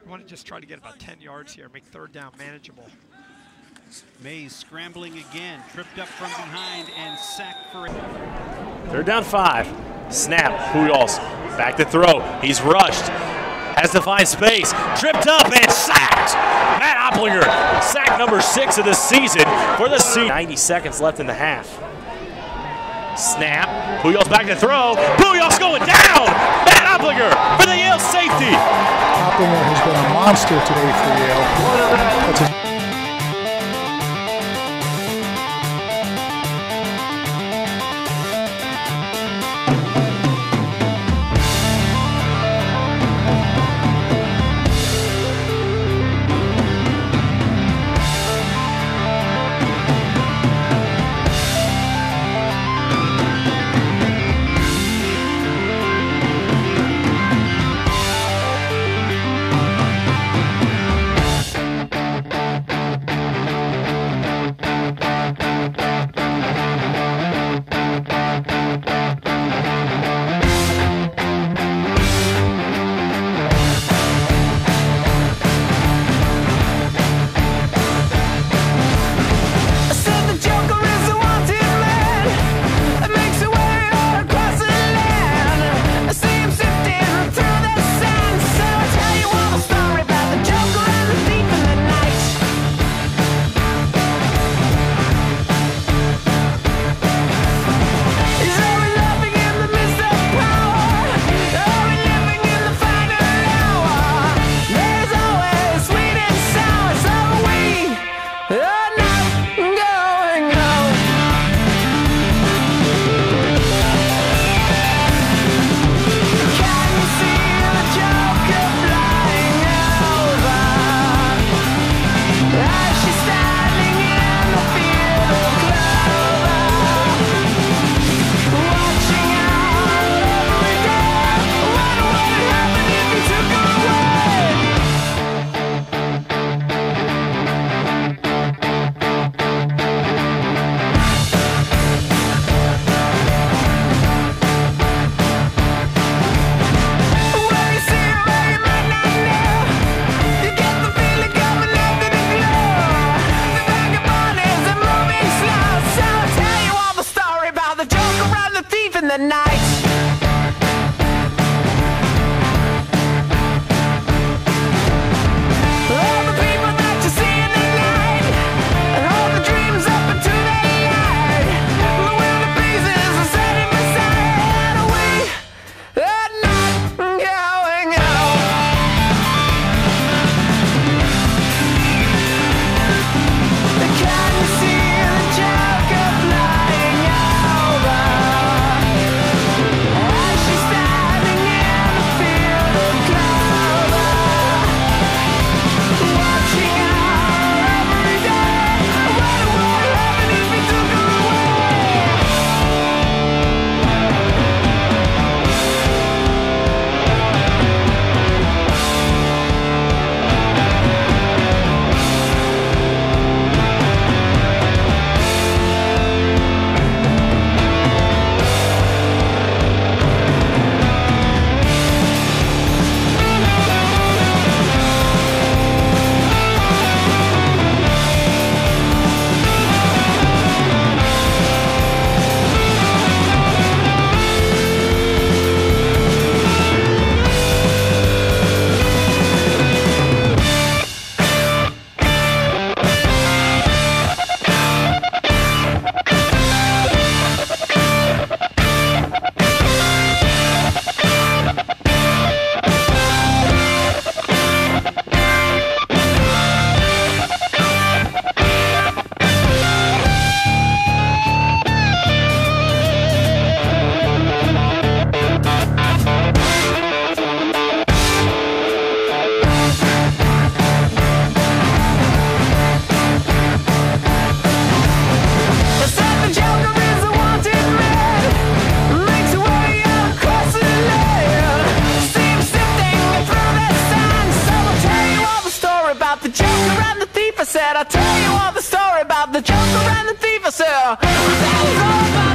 want to just try to get about 10 yards here, make third down manageable. Mays scrambling again, tripped up from behind and sacked for it. Third down 5. Snap. Pujols back to throw. He's rushed. Has to find space. Tripped up and sacked. Matt Oplinger, sack number 6 of the season for the season. 90 seconds left in the half. Snap. Pujols back to throw. Pujols going down. Matt Oplinger for the Yale safety. Oplinger has been a monster today for Yale. The night. I'll tell you all the story about the Joker and the thief. I said,